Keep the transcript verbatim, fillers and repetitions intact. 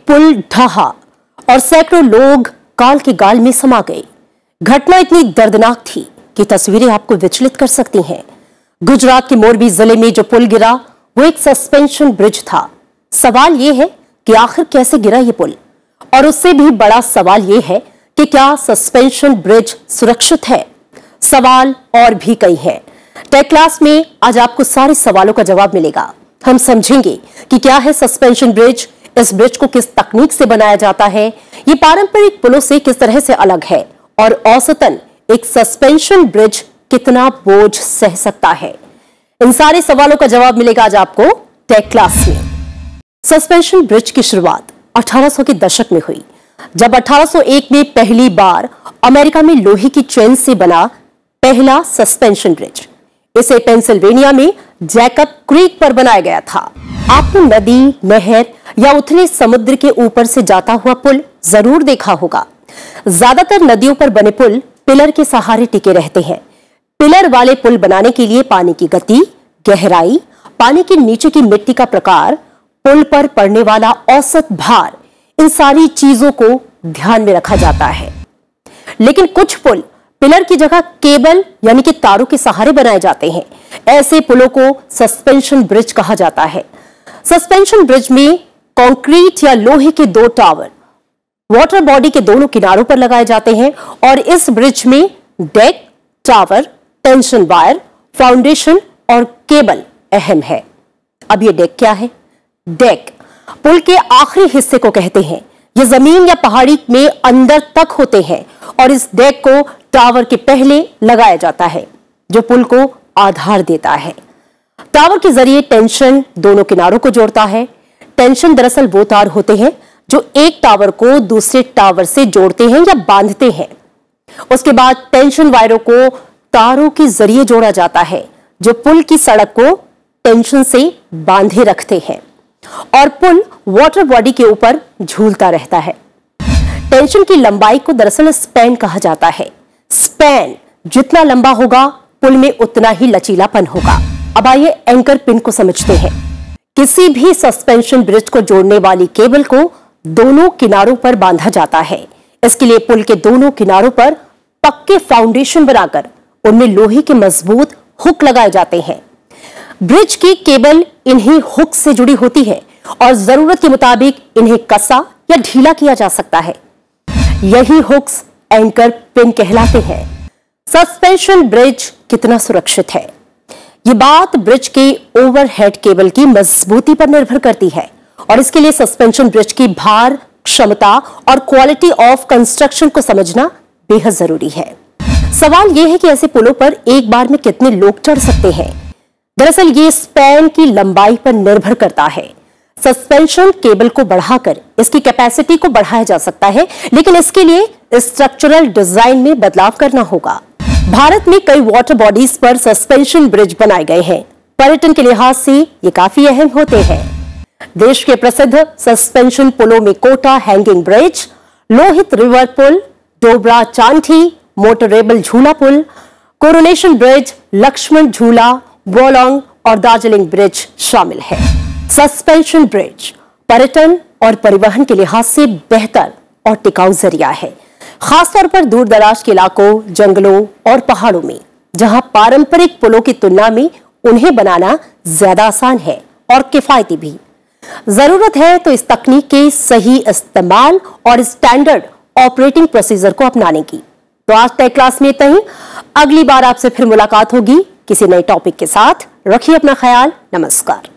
पुल ढहा और सैकड़ों लोग काल के गाल में समा गए। घटना इतनी दर्दनाक थी कि तस्वीरें आपको विचलित कर सकती हैं। गुजरात के मोरबी जिले में जो पुल गिरा वो एक सस्पेंशन ब्रिज था। सवाल ये है कि आखिर कैसे गिरा ये पुल, और उससे भी बड़ा सवाल ये है कि क्या सस्पेंशन ब्रिज सुरक्षित है। सवाल और भी कई हैं। टेक क्लास में आज आपको सारे सवालों का जवाब मिलेगा। हम समझेंगे कि क्या है सस्पेंशन ब्रिज, इस ब्रिज को किस तकनीक से बनाया जाता है, ये पारंपरिक पुलों से किस तरह से अलग है, और औसतन एक सस्पेंशन ब्रिज कितना बोझ सह सकता है। इन सारे सवालों का जवाब मिलेगा आज आपको टेक क्लास में। सस्पेंशन ब्रिज की शुरुआत अठारह सौ के दशक में हुई, जब अठारह सौ एक में पहली बार अमेरिका में लोहे की चेन से बना पहला सस्पेंशन ब्रिज। इसे पेंसिल्वेनिया में जैकब क्रीक पर बनाया गया था। आपने नदी, नहर या उथले समुद्र के ऊपर से जाता हुआ पुल जरूर देखा होगा। ज्यादातर नदियों पर बने पुल पिलर के सहारे टिके रहते हैं। पिलर वाले पुल बनाने के लिए पानी की गति, गहराई, पानी के नीचे की मिट्टी का प्रकार, पुल पर पड़ने वाला औसत भार, इन सारी चीजों को ध्यान में रखा जाता है। लेकिन कुछ पुल पिलर की जगह केबल यानी कि तारों के सहारे बनाए जाते हैं। ऐसे पुलों को सस्पेंशन ब्रिज कहा जाता है। सस्पेंशन ब्रिज में कंक्रीट या लोहे के दो टावर वाटर बॉडी के दोनों किनारों पर लगाए जाते हैं, और इस ब्रिज में deck, tower, tension wire, foundation और केबल अहम है। अब ये डेक क्या है? डेक पुल के आखिरी हिस्से को कहते हैं। ये जमीन या पहाड़ी में अंदर तक होते हैं, और इस डेक को टावर के पहले लगाया जाता है, जो पुल को आधार देता है। टावर के जरिए टेंशन दोनों किनारों को जोड़ता है। टेंशन दरअसल वो तार होते हैं जो एक टावर को दूसरे टावर से जोड़ते हैं या बांधते हैं। उसके बाद टेंशन वायरों को तारों के जरिए जोड़ा जाता है, जो पुल की सड़क को टेंशन से बांधे रखते हैं, और पुल वाटर बॉडी के ऊपर झूलता रहता है। टेंशन की लंबाई को दरअसल स्पैन कहा जाता है। स्पैन जितना लंबा होगा, पुल में उतना ही लचीलापन होगा। अब आइए एंकर पिन को समझते हैं। किसी भी सस्पेंशन ब्रिज को जोड़ने वाली केबल को दोनों किनारों पर बांधा जाता है। इसके लिए पुल के दोनों किनारों पर पक्के फाउंडेशन बनाकर उनमें लोहे के मजबूत हुक लगाए जाते हैं। ब्रिज की केबल इन्हीं हुक से जुड़ी होती है, और जरूरत के मुताबिक इन्हें कसा या ढीला किया जा सकता है। यही हुक्स एंकर पिन कहलाते हैं। सस्पेंशन ब्रिज कितना सुरक्षित है, ये बात ब्रिज के ओवरहेड केबल की मजबूती पर निर्भर करती है, और इसके लिए सस्पेंशन ब्रिज की भार, क्षमता और क्वालिटी ऑफ कंस्ट्रक्शन को समझना बेहद जरूरी है। सवाल यह है कि ऐसे पुलों पर एक बार में कितने लोग चढ़ सकते हैं। दरअसल ये स्पैन की लंबाई पर निर्भर करता है। सस्पेंशन केबल को बढ़ाकर इसकी कैपेसिटी को बढ़ाया जा सकता है, लेकिन इसके लिए स्ट्रक्चरल डिजाइन में बदलाव करना होगा। भारत में कई वाटर बॉडीज पर सस्पेंशन ब्रिज बनाए गए हैं। पर्यटन के लिहाज से ये काफी अहम होते हैं। देश के प्रसिद्ध सस्पेंशन पुलों में Kota hanging bridge, Lohit river पुल, डोबरा चांठी मोटरेबल झूला पुल, कोरोनेशन ब्रिज, लक्ष्मण झूला, वोलोंग और दार्जिलिंग ब्रिज शामिल है। सस्पेंशन ब्रिज पर्यटन और परिवहन के लिहाज से बेहतर और टिकाऊ जरिया है, खासतौर पर दूर दराज के इलाकों, जंगलों और पहाड़ों में, जहां पारंपरिक पुलों की तुलना में उन्हें बनाना ज्यादा आसान है और किफायती भी। जरूरत है तो इस तकनीक के सही इस्तेमाल और स्टैंडर्ड ऑपरेटिंग प्रोसीजर को अपनाने की। तो आज टेक क्लास में इतना ही। अगली बार आपसे फिर मुलाकात होगी किसी नए टॉपिक के साथ। रखिए अपना ख्याल। नमस्कार।